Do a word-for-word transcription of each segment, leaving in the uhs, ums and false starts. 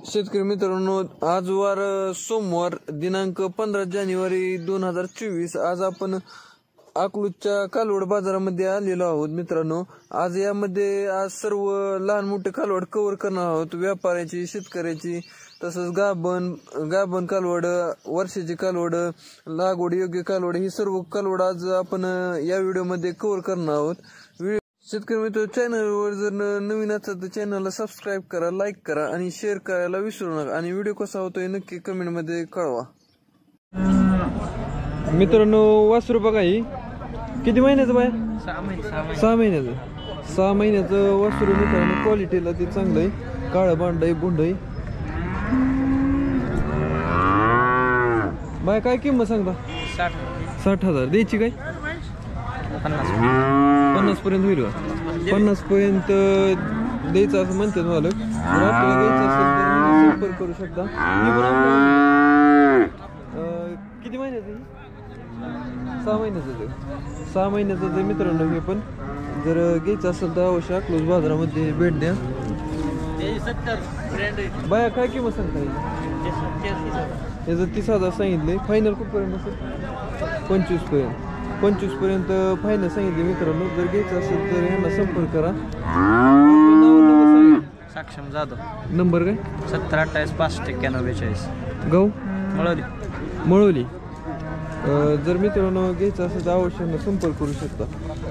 शेतकरी मित्रांनो, आज वार सोमवार दिनांक पंधरा जानेवारी दोन हजार चोवीस. आज आपण अकलूजच्या कालवड बाजारामध्ये आलेलो आहोत. मित्रांनो, आज यामध्ये आज सर्व लहान मोठे कालवड कव्हर करणार आहोत. व्यापाऱ्याची, शेतकऱ्याची, तसंच गाभण गाभण कालवड, वर्षाची कालवड, लागवड योग्य कालवड, ही सर्व कालवड आज आपण या व्हिडिओमध्ये कव्हर करणार आहोत. शेतकरी मित्र, चॅनलवर जर नवीन असेल तर चॅनलला सबस्क्राईब करा, लाईक करा आणि शेअर करायला विसरू नका. आणि व्हिडिओ कसा होतोय नक्की कमेंटमध्ये कळवा. मित्रांनो, वासरू बघा, ही किती महिन्याचं बाय? सहा महिन्याचं सहा महिन्याचं वासरू. मित्रांनो, क्वालिटीला ते चांगलं आहे. काळं बांड आहे, बुंड आहे. बाय काय किंमत सांगता? साठ साठ हजार द्यायची काय? पन्नास पन्नास पर्यंत होईल का? पन्नास पर्यंत द्यायचं असं म्हणतात मालक. जर आपल्याला द्यायचं असेल तर संपर्क करू शकता. किती महिन्याचं? सहा महिन्याचं ते सहा महिन्याचं ते मित्रांनो. हे पण जर घ्यायचं असेल तर अवश्य अकलूज बाजारामध्ये भेट द्या. बाया काय किंमत सांगता येईल? याचं तीस हजार सांगितले. फायनल कुठपर्यंत असेल? पंचवीस पर्यंत पंचवीस पर्यंत फायनल सांगितले. मित्रांनो, जर घ्यायचं असेल तर यांना संपर्क करा. सक्षम जाधव. नंबर काय? सत्तर अठ्ठावीस पासष्ट एक्क्याण्णव बेचाळीस. गाव मळवली. मळवली. जर मित्रांनो घ्यायचं असेल तर अवश्य संपर्क करू शकता.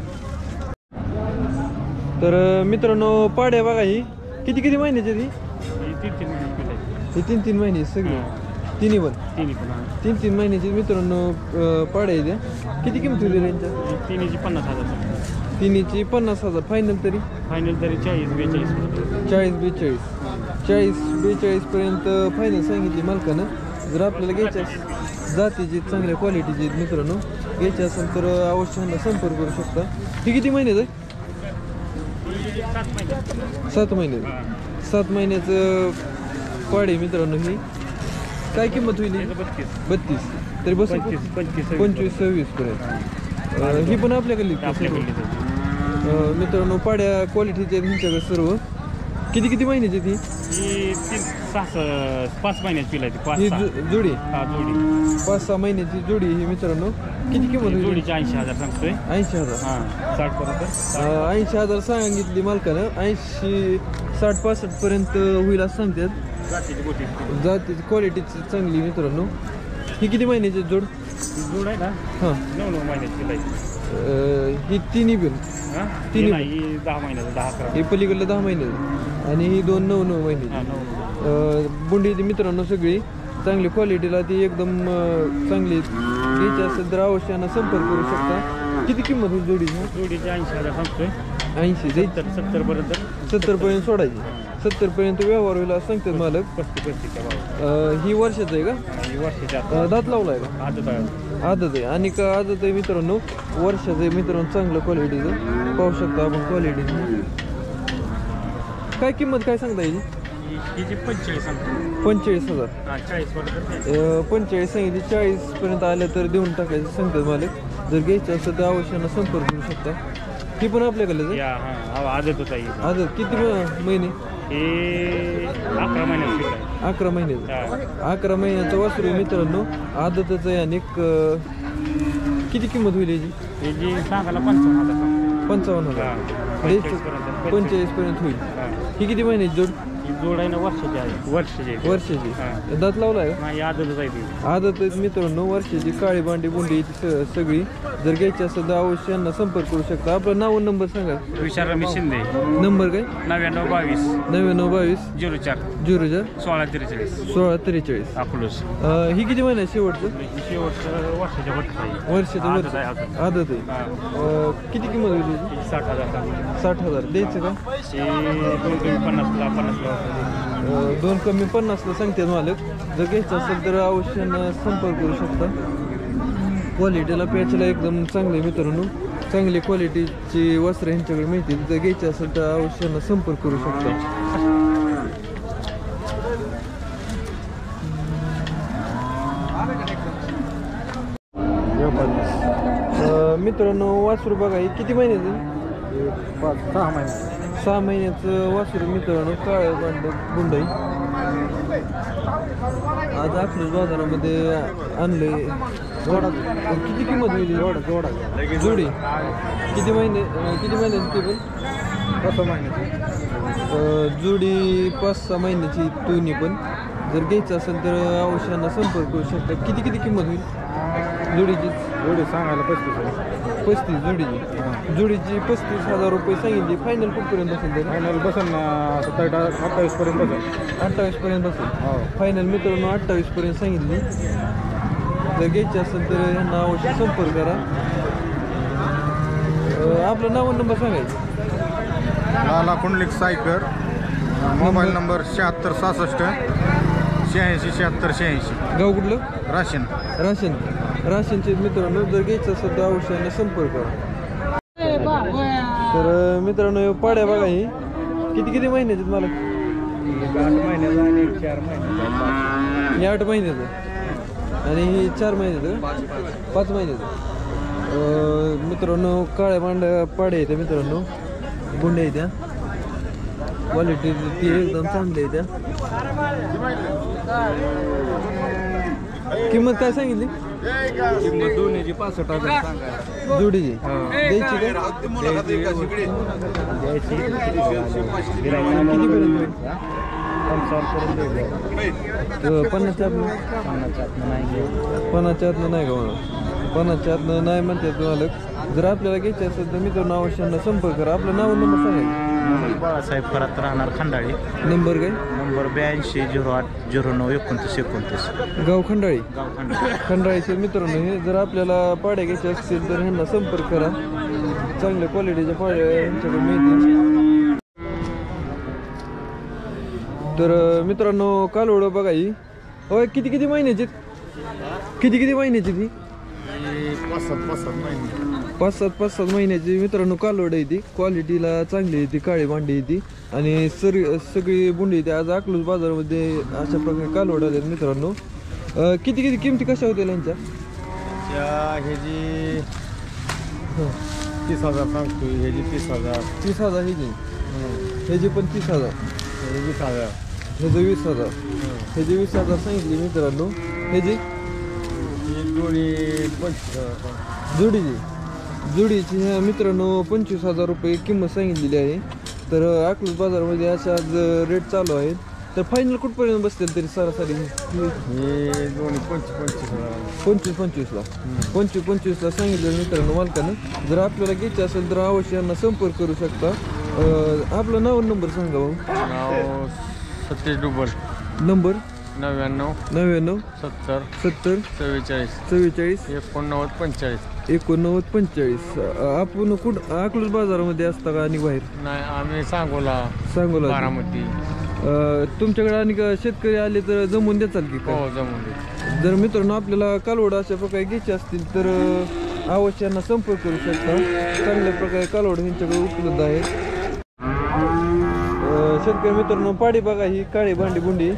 तर मित्रांनो, पाड्या बघा, ही किती किती महिन्याची? ती ही तीन तीन महिने सगळी, तिन्ही पण तीन तीन महिन्याची. मित्रांनो, पाड्या द्या. किती किंमत होती त्यांच्या? तिन्हीची पन्नास हजार. तिन्हीची पन्नास हजार. फायनल तरी? फायनल तरी चाळीस बेचाळीस चाळीस बेचाळीस चाळीस बेचाळीस पर्यंत फायनल सांगितली मालकानं. जर आपल्याला घ्यायच्या जातीची, चांगल्या क्वालिटीची मित्रांनो घ्यायची असेल तर अवश्य संपर्क करू शकता. ही किती महिन्याचं आहे? सात महिन्याचं सात महिन्याचं पाडे. मित्रांनो, ही काय किंमत होईल? बत्तीस तरी बस. पंचवीस सव्वीस पर्यंत. ही पण आपल्याकडे मित्रांनो. पाड्या क्वालिटीच्या तुमच्याकडे सर्व. किती किती महिन्याची ती? पाच महिन्याची पिला. ही जोडी पाच सहा महिन्याची जोडी ही. मित्रांनो, किती किंमत होईल? जोडीची ऐंशी हजार सांगतोय. ऐंशी हजार साठ पर्यंत ऐंशी हजार सांगितली मालकानं. ऐंशी साठ पासष्ट पर्यंत होईल असं सांगतात. जातीची क्वालिटीची चांगली. मित्रांनो, ही किती महिन्याची जोड? जोड आहे ना? हां, नऊ नऊ महिन्याची. ही तिन्ही पण तिन्ही दहा महिन्याचं. दहा अकरा. हे पलीकडलं दहा महिन्याचं आणि ही दोन नऊ नऊ महिन्याची. बुंडी मित्रांनो सगळी चांगली क्वालिटीला. ती एकदम चांगली. घ्यायची असेल तर अवश्यानं संपर्क करू शकता. किती किंमत होईल जोडीची? जोडीची ऐंशी हजार सांगतोय. ऐंशी द्यायची. सत्तर पर्यंत सत्तर पर्यंत सोडायची. सत्तर पर्यंत व्यवहार होईल असं सांगतात मालक. पस्तीस पस्तीसच्या. ही वर्षाचं आहे का? ही वर्षाच्या. दात लावलाय का? आदत आहे. आदत आहे. आणि का आदत आहे मित्रांनो. वर्षाचं आहे मित्रांनो. चांगलं क्वालिटीचं पाहू शकता आपण. क्वालिटीचं काय किंमत काय सांगता येईल? पंचेचाळीस सांगतो. पंचेचाळीस हजार. चाळीस पर्यंत पंचेचाळीस सांगितली. चाळीस पर्यंत आलं तर देऊन टाकायचं सांगतात मालक. जर घ्यायचं असेल तर अवश्यानं संपर्क करू शकता. ही पण आपल्याकडे आदत होता. आदत किती महिने? हे अकरा महिन्यात. अकरा महिन्याचं अकरा महिन्याचं वासरू मित्रांनो. आदतच आहे. आणि किती किंमत होईल याची? सांगायला पंचावन्न हजार. पंचावन्न हजार पंचेचाळीस पर्यंत होईल. ही किती महिन्याची जोड? जोड आहे ना वर्षाची आहे. वर्षाची वर्षाची. दात लावलाय का? आदतच आहे ती. आदत मित्रांनो. वर्षाची. काळी बांडी बुंडी सगळी. जर घ्यायची असेल तर अवश्य यांना संपर्क करू शकता. आपलं नाव नंबर सांगा. विशाल रमेश शिंदे. नंबर काय? नव्याण्णव बावीस नव्याण्णव बावीस झिरो चार झिरो चार सोळा त्रेचाळीस सोळा त्रेचाळीस. अकलूज. ही किती महिना आहे शेवटचं? शेवटचं वर्षाच्या वर वर्षाचं वर्ष आदत आहे. किती किंमत होईल? साठ हजार. साठ हजार द्यायचं का? दोन कमी पन्नासला पन्नासला दोन कमी पन्नासला सांगते मालक. जर घ्यायचं असेल तर अवश्य संपर्क करू शकता. क्वालिटीला पॅचला एकदम चांगले मित्रांनो. चांगली क्वालिटीची वस्त्र यांच्याकडे मिळतील. जर घ्यायची असेल तर अवश्य संपर्क करू शकता. मित्रांनो, वासरू बघा, किती महिन्याचं? पाच सहा महिने सहा महिन्याचं वासरू मित्रांनो काळं बांड गुंडाई आज अकलूज बाजारामध्ये आणले. जोडा किती किंमत होईल? जोडा जोडा जोडी किती महिने किती महिन्याची ते पण पाच महिन्याची जोडी पाच सहा महिन्याची दोन्ही पण. जर घ्यायचं असेल तर अवश्यांना संपर्क करू शकता. किती किती किंमत होईल जोडीची? जोडी सांगायला पस्तीस पस्तीस जोडीची जोडीची पस्तीस हजार रुपये सांगितली. फायनल कुठपर्यंत बसेल तरी? फायनल बसेल ना सत्तावीस अठ्ठावीस पर्यंत बसेल. अठ्ठावीस पर्यंत बसेल. हो फायनल मित्रांनो अठ्ठावीस पर्यंत सांगितली. जर घ्यायची असेल तर यांना अवश्य संपर्क करा. आपलं नाव आणि नंबर सांगायचं. लाला कुंडलिक सायकर, मोबाईल नंबर शहात्तर सहासष्ट शहाऐंशी शहात्तर शहाऐंशी. गाव कुठलं? राशन राशन राशनचे मित्रांनो जर घ्यायचं असेल तर अवश्याने संपर्क करा. तर मित्रांनो हे पाड्या बघा ही किती किती महिन्याचे मला? आठ महिन्याचा आणि एक चार महिन्याचा. हे आठ महिन्याचं आणि ही चार महिन्याचं पाच महिन्याचं. मित्रांनो काळ्या पांढऱ्या पाड्या आहेत मित्रांनो, गुंड्या आहेत त्या. क्वालिटी ती एकदम चांगली आहे त्या. किंमत काय सांगितली? किंमत दोन्हीची पासष्ट हजार सांगा. जोडीची द्यायची काय? किती पर्यंत होईल? पन्नासच्या आतनं पन्नासच्या आतनं नाही का म्हणा? पन्नासच्या आतनं नाही म्हणतात मालक. जर आपल्याला घ्यायचे असेल तर मित्रांनो अवश्यांना संपर्क करा. आपलं नाव नंबर सांगायचं. बाळासाहेब खरात राहणार खंडाळी. नंबर काय? नंबर ब्याऐंशी झिरो आठ झिरो नऊ एकोणतीस एकोणतीस. गाव खंडाळी. गाव खंडाळी. खंडाळीचे मित्रांनो हे जर आपल्याला पाड्या घ्यायचे असतील तर ह्यांना संपर्क करा. चांगल्या क्वालिटीच्या पाड्या यांच्याकडे मिळतील. तर मित्रांनो कालवड बघा ही होय किती किती महिन्याची? किती किती महिन्याची ती? पाच सात पाच सात महिने पाच सात पाच सात महिन्याची मित्रांनो कालवड आहे ती. क्वालिटीला चांगली आहे ती. काळी भांडी आहे ती आणि सर सगळी बुंडी येते. आज अकलूज बाजारामध्ये अशा प्रकारे कालवड आले मित्रांनो. किती किती किमती कशा होत्या यांच्या? ह्याची तीस हजार सांगतोय. ह्याची तीस हजार तीस हजार ह्याची ह्याची पण तीस हजार ह्याची वीस हजार ह्याचं वीस हजार ह्याची वीस हजार सांगितली मित्रांनो. ह्याची जोडी पंचवीस हजार. जोडीची जोडीची ह्या मित्रांनो पंचवीस हजार रुपये किंमत सांगितलेली आहे. तर अकलूज बाजारामध्ये अशा आज रेट चालू आहेत. तर फायनल कुठपर्यंत बसतील तरी सरासरी? हे दोन्ही पंचवीस पंचवीस हजार पंचवीस पंचवीसला पंचवीस पंचवीसला सांगितलं मित्रांनो मालकानं. जर आपल्याला घ्यायचे असेल तर अवश्य यांना संपर्क करू शकता. आपलं नाव नंबर सांगा भाऊ. नाव सतीश डुबल. नंबर नव्याण्णव नव्याण्णव सत्तर सत्तर चव्वेचाळीस चव्वेचाळीस एकोणनव्वद पंचेचाळीस. एकोणनव्वद पंचेचाळीस. आपण कुठ अकलूज बाजारामध्ये असता का आणि बाहेर? नाही आम्ही सांगोला सांगोला बारामती. तुमच्याकडे आणि का शेतकरी आले तर जमून देताल की हो काय? जमून दे. जर मित्रांनो आपल्याला कालवड अशा प्रकारे घ्यायचे असतील तर अवश्य यांना संपर्क करू शकता. चांगल्या प्रकारे कालवड यांच्याकडे उपलब्ध आहे. शेतकरी मित्रांनो पाडी बघा ही काळी भांडी बुंडी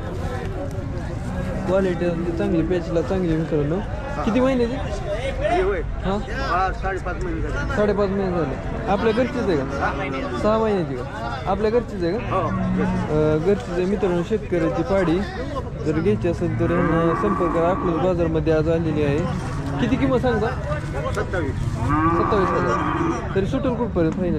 क्वालिटी चांगली पॅचला चांगली मित्रांनो. किती महिन्याची? हां साडेपाच महिने झाले. साडेपाच महिने झाले. आपल्या घरचीच आहे का? सहा महिन्याची का? आपल्या घरचीच आहे का? घरचीच आहे मित्रांनो. शेतकऱ्याची पाडी जर घ्यायची असेल तर यांना संपर्क करा. अकलूज बाजारमध्ये आज आलेली आहे. किती किंमत सांगता? सत्तावीस सत्तावीस हजार. तरी सुटेल कुठपर्यंत फायनल?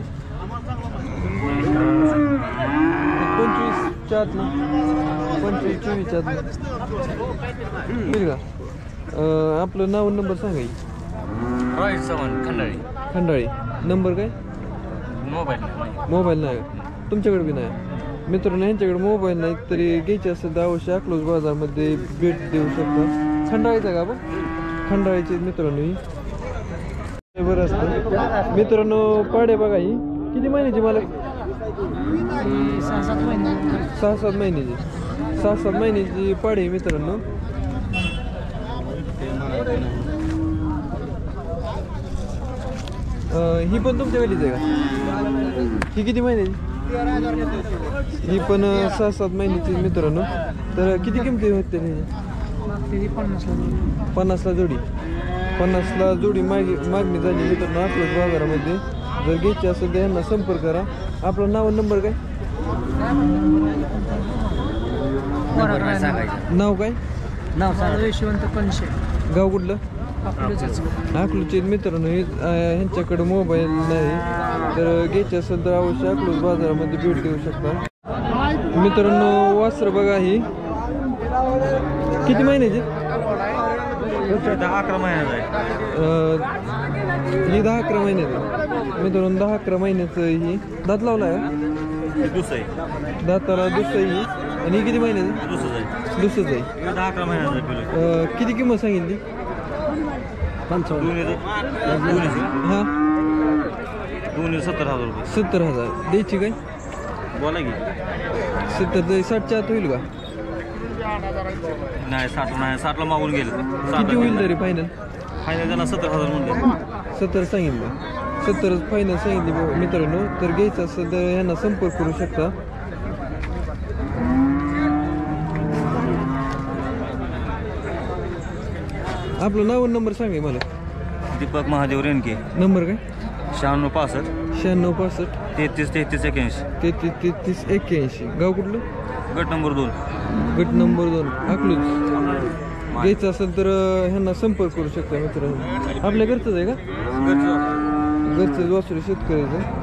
पंचवीसच्या आतनं पंचवीस चोवीसच्या आतनं होईल का? आपलं नाव नंबर सांगायचं. रोहित चव्हाण खंडाळी. खंडाळी. नंबर काय? मोबाईल मोबाईल नाही तुमच्याकडे बी नाही मित्रांनो. यांच्याकडे मोबाईल नाही तरी घ्यायचे असेल तर अवश्य अकलूज बाजारमध्ये भेट देऊ शकता. खंडाळीचा का आपण? खंडाळीचे मित्रांनो ही बरं असतं मित्रांनो. पाड्या बघा ही किती महिन्याची मला? सहा सात महिने सहा सात महिन्याची सहा सात महिन्याची पाडी मित्रांनो. ही पण तुमच्याकडीच आहे का? ही किती महिन्याची? ही पण सहा सात महिन्याची मित्रांनो. तर किती किमती होते? पन्नासला पन्नासला जोडी. पन्नासला जोडी माग मागणी झाली मित्रांनो अकलूज बाजारामध्ये. जर घ्यायची असेल तर यांना संपर्क करा. आपलं नाव नंबर काय? नाव काय? नाव सांगा. यशवंत कणशे. गाव कुठलं? अकलूजच. अकलूजचे मित्रांनो हे ह्यांच्याकडे मोबाईल नाही, तर घ्यायचे असेल तर अवश्य अकलूज बाजारामध्ये भेट देऊ शकता. मित्रांनो वासर बघा ही किती महिन्याची? दहा अकरा महिन्याचा आहे. ही दहा अकरा महिन्याचं मित्रांनो, दहा अकरा महिन्याचं ही. दात लावला आहे? दुसरं दाताला दुसरं ही. आणि ही किती महिन्याचं? दुसरं आहे दुसरंच आहे. दहा अकरा महिन्याचा. किती किंमत सांगितली? पंचावन्न. हां दोन्ही सत्तर हजार रुपये. सत्तर हजार द्यायची काय? बोला की. सत्तर साठच्या आत होईल का? नाही साठ नाही, साठला मागून गेले. किती होईल तरी फायनल? फायनल त्याला सत्तर हजार म्हणले. सत्तर सांगितलं. सत्तर फायनल सांगितली मित्रांनो. तर घ्यायचं असेल तर ह्यांना संपर्क करू शकता. आपलं नाव नंबर सांगा मला. दीपक महादेव रेणके. नंबर काय? शहाण्णव पासष्ट शहाण्णव पासष्ट तेहतीस तेहतीस एक्याऐंशी. तेहतीस तेहतीस एक्क्याऐंशी. गाव कुठलं? गट नंबर दोन. गट नंबर दोन अकलूज. घ्यायचं असेल तर ह्यांना संपर्क करू शकता मित्रांनो. आपल्या घरचंच आहे का? घरचंच वासरू शेतकऱ्याचं.